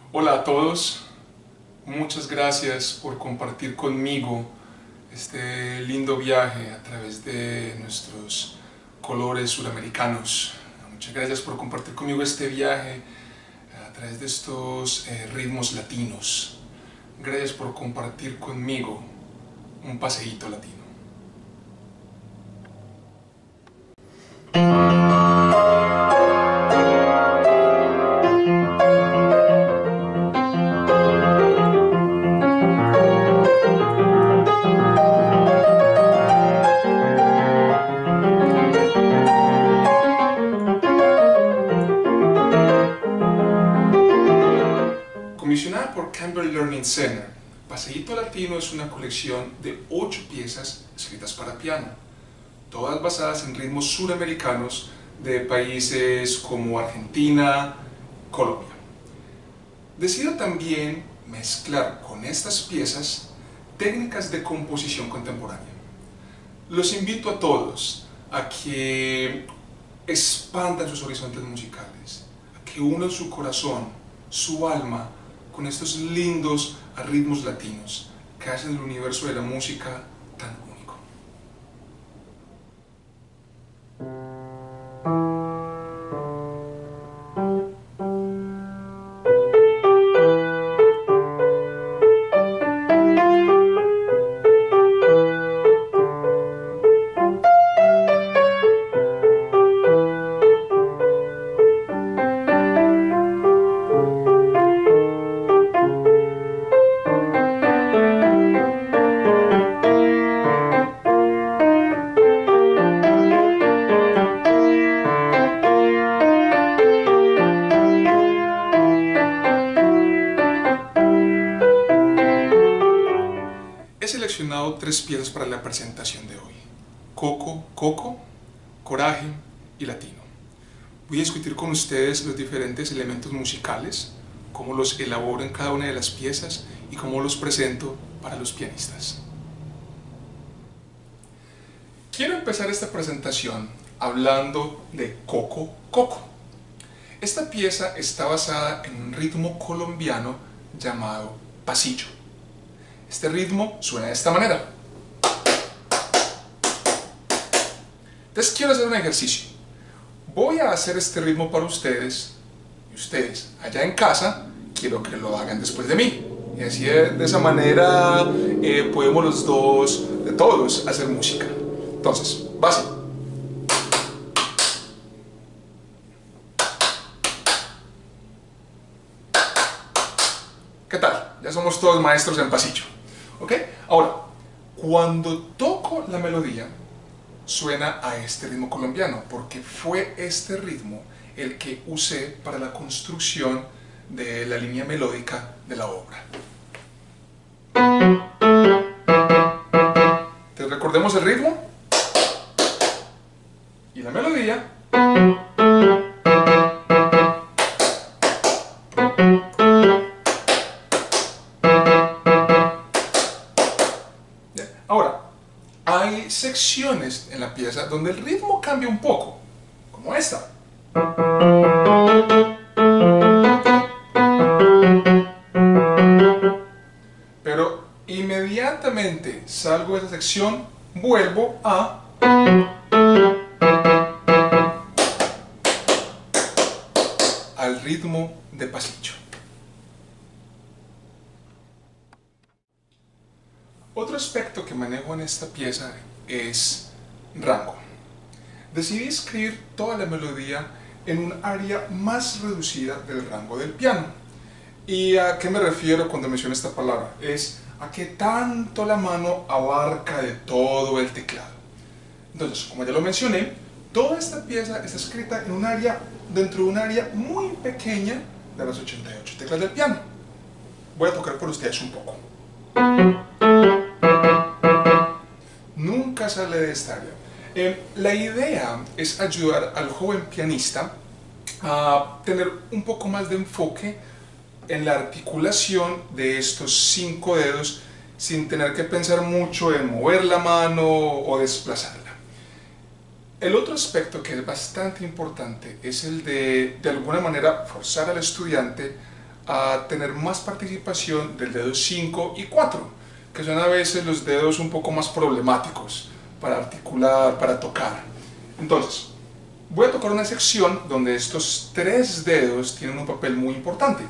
Hola a todos, muchas gracias por compartir conmigo este lindo viaje a través de nuestros colores suramericanos. Muchas gracias por compartir conmigo este viaje a través de estos ritmos latinos. Gracias por compartir conmigo un paseíto latino. Comisionada por Campbell Learning Center, Paseíto Latino es una colección de 8 piezas escritas para piano, todas basadas en ritmos suramericanos de países como Argentina, Colombia. Decido también mezclar con estas piezas técnicas de composición contemporánea. Los invito a todos a que expandan sus horizontes musicales, a que unan su corazón, su alma, con estos lindos ritmos latinos que hacen el universo de la música tan único. He seleccionado 3 piezas para la presentación de hoy: Coco, Coco, Coraje y Latino. Voy a discutir con ustedes los diferentes elementos musicales, cómo los elaboro en cada una de las piezas y cómo los presento para los pianistas. Quiero empezar esta presentación hablando de Coco, Coco. Esta pieza está basada en un ritmo colombiano llamado pasillo. Este ritmo suena de esta manera. Entonces quiero hacer un ejercicio. Voy a hacer este ritmo para ustedes y ustedes allá en casa quiero que lo hagan después de mí. Y así de esa manera podemos los dos, todos, hacer música. Entonces, va así. ¿Qué tal? Ya somos todos maestros en pasillo. ¿Ok? Ahora, cuando toco la melodía, suena a este ritmo colombiano, porque fue este ritmo el que usé para la construcción de la línea melódica de la obra. ¿Te recordemos el ritmo? Y la melodía. Ahora, hay secciones en la pieza donde el ritmo cambia un poco, como esta. Pero inmediatamente salgo de esa sección, vuelvo al ritmo de pasillo. Otro aspecto que manejo en esta pieza es rango. Decidí escribir toda la melodía en un área más reducida del rango del piano. ¿Y a qué me refiero cuando menciono esta palabra? Es a que tanto la mano abarca de todo el teclado. Entonces, como ya lo mencioné, toda esta pieza está escrita en un área, dentro de un área muy pequeña de las 88 teclas del piano. Voy a tocar por ustedes un poco. Nunca sale de esta área. La idea es ayudar al joven pianista a tener un poco más de enfoque en la articulación de estos 5 dedos sin tener que pensar mucho en mover la mano o desplazarla. El otro aspecto que es bastante importante es el de alguna manera, forzar al estudiante a tener más participación del dedo 5 y 4, que son a veces los dedos un poco más problemáticos para articular, para tocar. Entonces, voy a tocar una sección donde estos 3 dedos tienen un papel muy importante.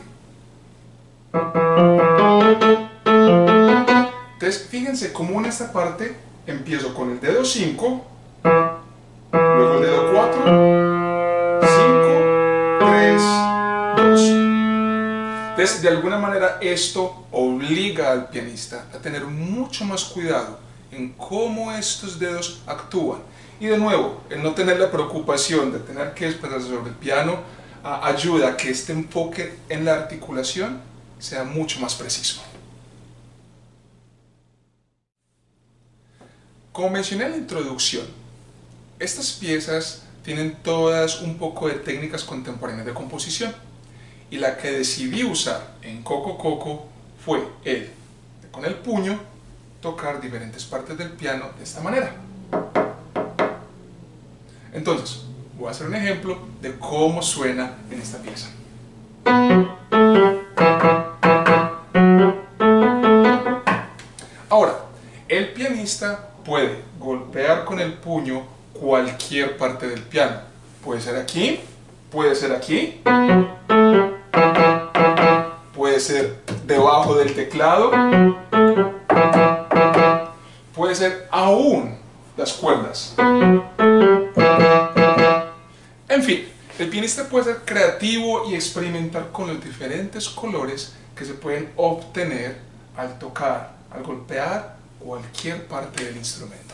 Entonces, fíjense cómo en esta parte empiezo con el dedo 5, luego el dedo 4, 5, 3, 2. Entonces, de alguna manera esto obliga al pianista a tener mucho más cuidado en cómo estos dedos actúan. Y de nuevo, el no tener la preocupación de tener que desplazarse sobre el piano ayuda a que este enfoque en la articulación sea mucho más preciso. Como mencioné en la introducción, estas piezas tienen todas un poco de técnicas contemporáneas de composición. Y la que decidí usar en Coco Coco fue con el puño, tocar diferentes partes del piano de esta manera. Entonces, voy a hacer un ejemplo de cómo suena en esta pieza. Ahora, el pianista puede golpear con el puño cualquier parte del piano. Puede ser aquí, puede ser aquí, puede ser debajo del teclado, puede ser aún las cuerdas. En fin, el pianista puede ser creativo y experimentar con los diferentes colores que se pueden obtener al tocar, al golpear cualquier parte del instrumento.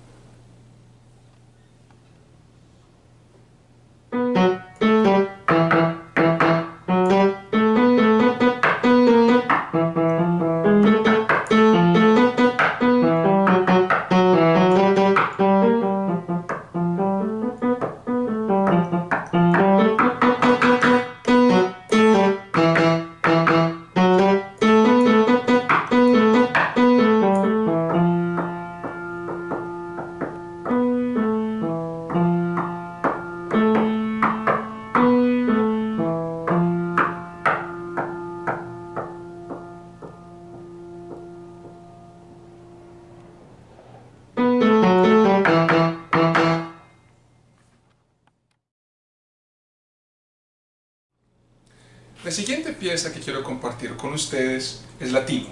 La siguiente pieza que quiero compartir con ustedes es Latino.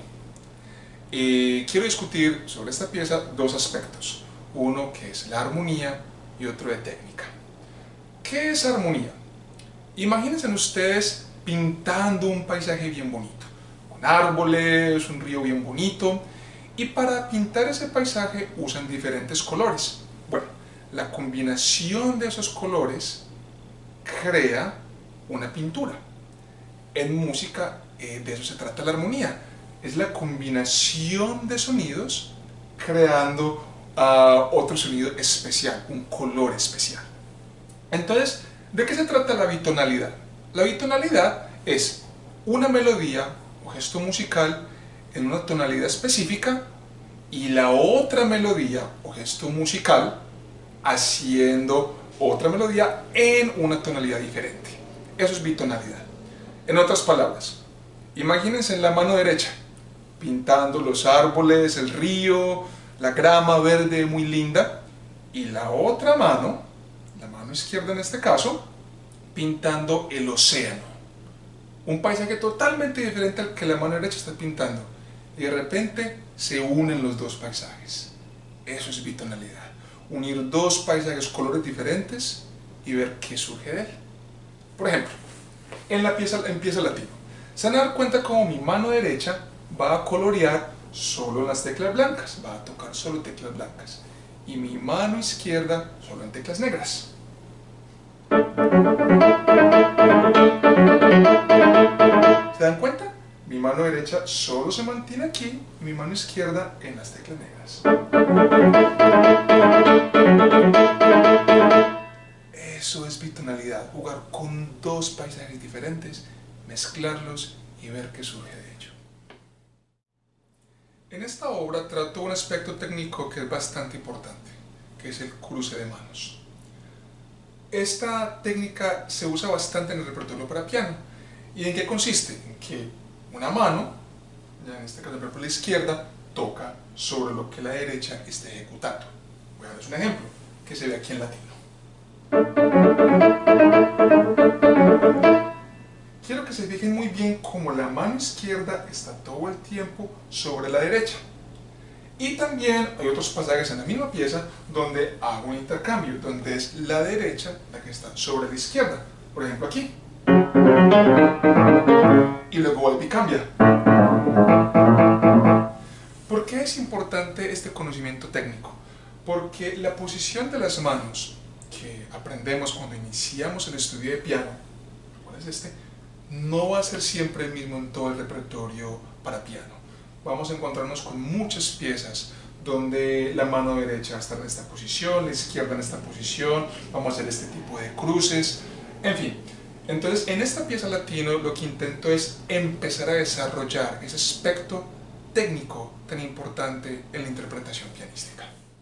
Quiero discutir sobre esta pieza 2 aspectos. Uno que es la armonía y otro de técnica. ¿Qué es armonía? Imagínense ustedes pintando un paisaje bien bonito, con árboles, un río bien bonito, y para pintar ese paisaje usan diferentes colores. Bueno, la combinación de esos colores crea una pintura. En música de eso se trata la armonía, es la combinación de sonidos creando otro sonido especial, un color especial. Entonces, ¿de qué se trata la bitonalidad? La bitonalidad es una melodía o gesto musical en una tonalidad específica y la otra melodía o gesto musical haciendo otra melodía en una tonalidad diferente. Eso es bitonalidad. En otras palabras, imagínense en la mano derecha, pintando los árboles, el río, la grama verde muy linda, y la otra mano, la mano izquierda en este caso, pintando el océano. Un paisaje totalmente diferente al que la mano derecha está pintando. Y de repente se unen los 2 paisajes. Eso es bitonalidad. Unir 2 paisajes, colores diferentes y ver qué surge de él. Por ejemplo, en la pieza Latino, se van a dar cuenta como mi mano derecha va a colorear solo en las teclas blancas, va a tocar solo teclas blancas, y mi mano izquierda solo en teclas negras. ¿Se dan cuenta? Mi mano derecha solo se mantiene aquí, mi mano izquierda en las teclas negras. Eso es bitonalidad, jugar con 2 paisajes diferentes, mezclarlos y ver qué surge de ello. En esta obra trato un aspecto técnico que es bastante importante, que es el cruce de manos. Esta técnica se usa bastante en el repertorio para piano ¿Y en qué consiste? En que una mano, ya en este caso por ejemplo la izquierda, toca sobre lo que la derecha está ejecutando. Voy a darles un ejemplo que se ve aquí en latino. Quiero que se fijen muy bien cómo la mano izquierda está todo el tiempo sobre la derecha. Y también hay otros pasajes en la misma pieza donde hago un intercambio, donde es la derecha la que está sobre la izquierda. Por ejemplo aquí. Y luego vuelve y cambia. ¿Por qué es importante este conocimiento técnico? Porque la posición de las manos que aprendemos cuando iniciamos el estudio de piano, ¿cuál es este? No va a ser siempre el mismo en todo el repertorio para piano. Vamos a encontrarnos con muchas piezas donde la mano derecha va a estar en esta posición, la izquierda en esta posición, vamos a hacer este tipo de cruces, en fin. Entonces, en esta pieza latino lo que intento es empezar a desarrollar ese aspecto técnico tan importante en la interpretación pianística.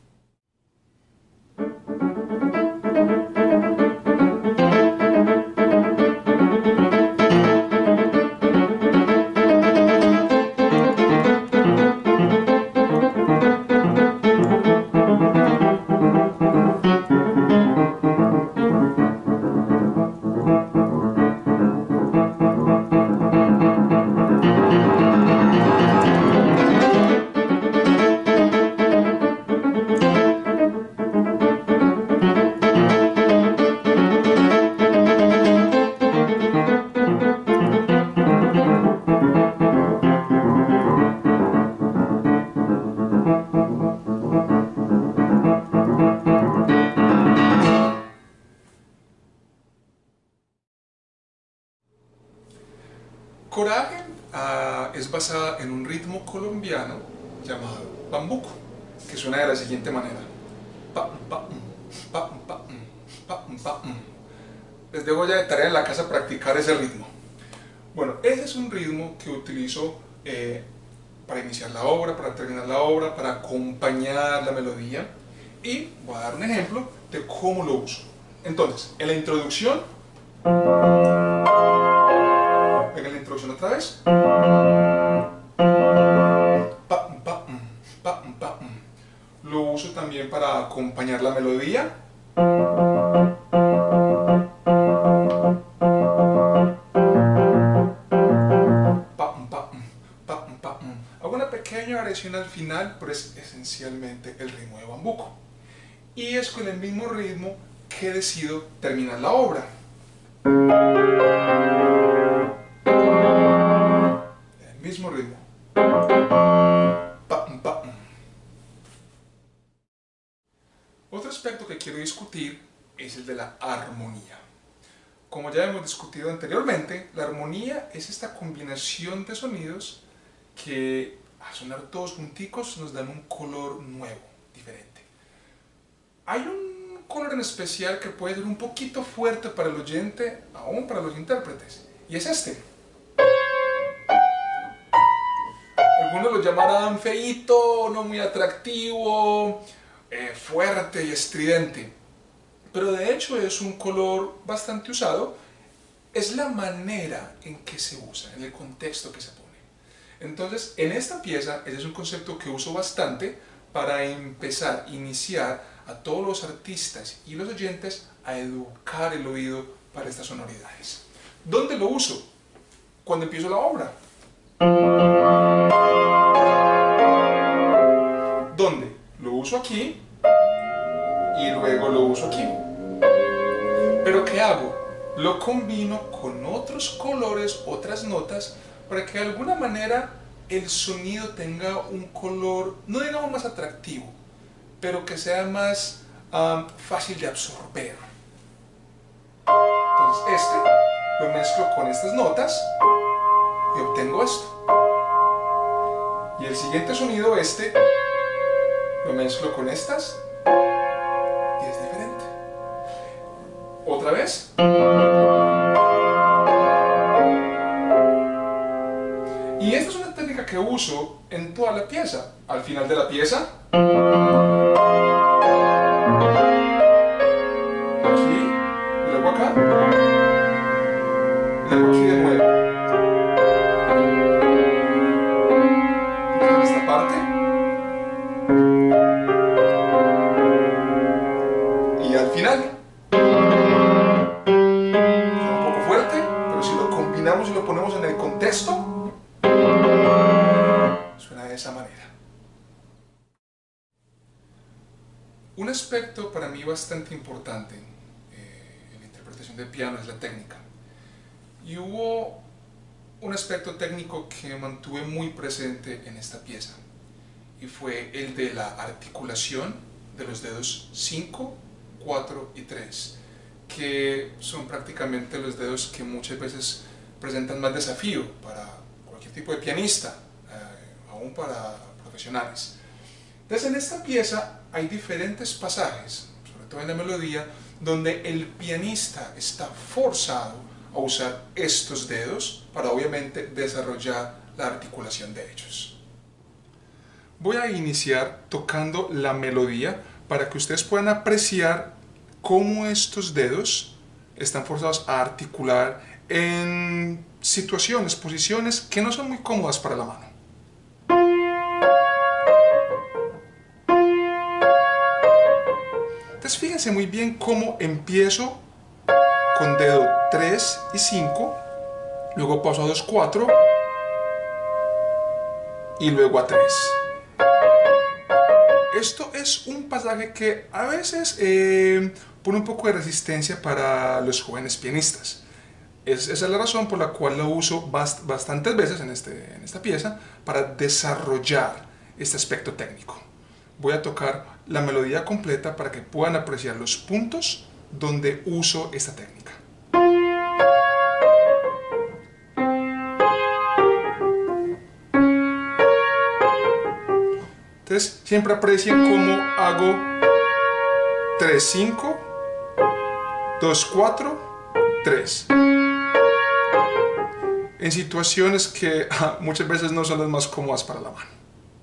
Coraje es basada en un ritmo colombiano llamado bambuco, que suena de la siguiente manera. Pa, pa, pa, pa, pa, pa. Les dejo ya de tarea en la casa practicar ese ritmo. Bueno, ese es un ritmo que utilizo para iniciar la obra, para terminar la obra, para acompañar la melodía. Y voy a dar un ejemplo de cómo lo uso. Entonces, en la introducción, venga la introducción otra vez. Lo uso también para acompañar la melodía. Hago una pequeña variación al final, pero es esencialmente el ritmo de bambuco. Y es con el mismo ritmo que decido terminar la obra. El mismo ritmo. Otro aspecto que quiero discutir es el de la armonía. Como ya hemos discutido anteriormente, la armonía es esta combinación de sonidos que al sonar todos junticos nos dan un color nuevo, diferente. Hay un color en especial que puede ser un poquito fuerte para el oyente, aún para los intérpretes, y es este. Algunos lo llamarán feíto, no muy atractivo, fuerte y estridente, pero de hecho es un color bastante usado. Es la manera en que se usa, en el contexto que se pone. Entonces, en esta pieza, ese es un concepto que uso bastante para empezar, iniciar a todos los artistas y los oyentes a educar el oído para estas sonoridades. ¿Dónde lo uso? Cuando empiezo la obra. ¿Dónde? Lo uso aquí y luego lo uso aquí. ¿Pero qué hago? Lo combino con otros colores, otras notas, para que de alguna manera el sonido tenga un color, no digamos más atractivo, pero que sea más fácil de absorber. Entonces este lo mezclo con estas notas y obtengo esto. Y el siguiente sonido, este, lo mezclo con estas y es diferente. Otra vez. Y esta es una técnica que uso en toda la pieza. Al final de la pieza, aquí, y luego acá, y luego aquí de nuevo. digamos, si lo ponemos en el contexto, suena de esa manera. Un aspecto para mí bastante importante en la interpretación del piano es la técnica. Y hubo un aspecto técnico que mantuve muy presente en esta pieza, y fue el de la articulación de los dedos 5, 4 y 3, que son prácticamente los dedos que muchas veces presentan más desafío para cualquier tipo de pianista, aún para profesionales. Entonces, en esta pieza hay diferentes pasajes, sobre todo en la melodía, donde el pianista está forzado a usar estos dedos para obviamente desarrollar la articulación de ellos. Voy a iniciar tocando la melodía para que ustedes puedan apreciar cómo estos dedos están forzados a articular en situaciones, posiciones que no son muy cómodas para la mano. Entonces fíjense muy bien cómo empiezo con dedo 3 y 5, luego paso a 2, 4 y luego a 3. Esto es un pasaje que a veces pone un poco de resistencia para los jóvenes pianistas. Esa es la razón por la cual lo uso bastantes veces en esta pieza para desarrollar este aspecto técnico. Voy a tocar la melodía completa para que puedan apreciar los puntos donde uso esta técnica. Entonces, siempre aprecien cómo hago 3, 5, 2, 4, 3. En situaciones que muchas veces no son las más cómodas para la mano.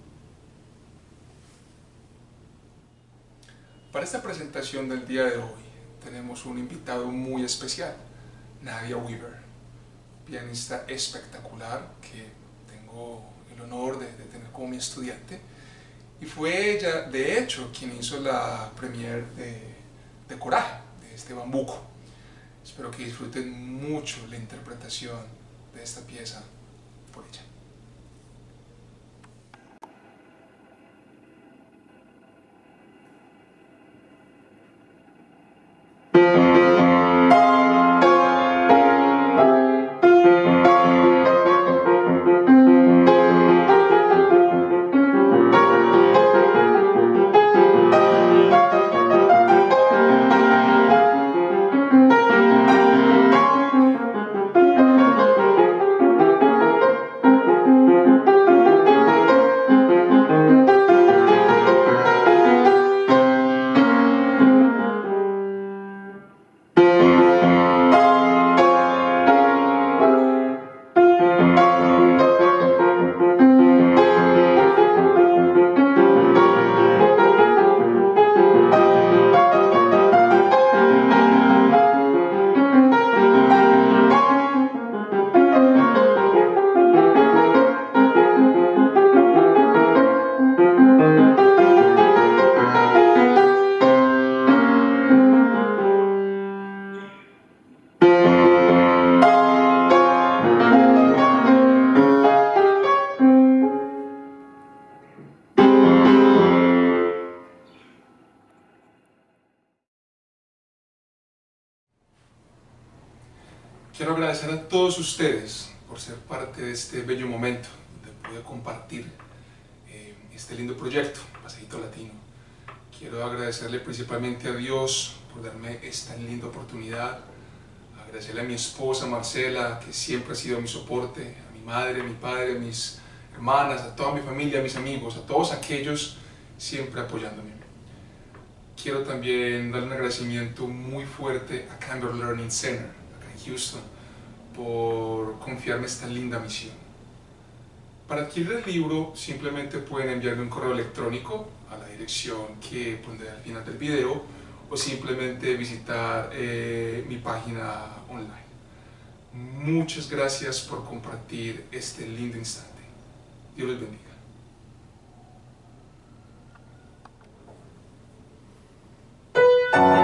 Para esta presentación del día de hoy tenemos un invitado muy especial, Nadia Weaver, pianista espectacular que tengo el honor de tener como mi estudiante, y fue ella, de hecho, quien hizo la premiere de Coraje, de este bambuco. Espero que disfruten mucho la interpretación de esta pieza por ella. Quiero agradecer a todos ustedes por ser parte de este bello momento donde pude compartir este lindo proyecto, Pasajito Latino. Quiero agradecerle principalmente a Dios por darme esta linda oportunidad, agradecerle a mi esposa Marcela, que siempre ha sido mi soporte, a mi madre, a mi padre, a mis hermanas, a toda mi familia, a mis amigos, a todos aquellos siempre apoyándome. Quiero también darle un agradecimiento muy fuerte a Camber Learning Center, acá en Houston, por confiarme esta linda misión. Para adquirir el libro simplemente pueden enviarme un correo electrónico a la dirección que pondré al final del video, o simplemente visitar mi página online. Muchas gracias por compartir este lindo instante. Dios les bendiga.